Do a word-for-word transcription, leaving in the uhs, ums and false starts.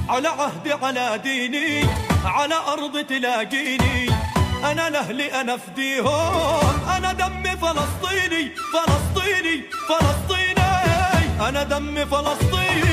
على عهدي على ديني على أرض تلاقيني، أنا لأهلي أنا أفديهم، أنا دمي فلسطيني فلسطيني فلسطيني، أنا دمي فلسطيني.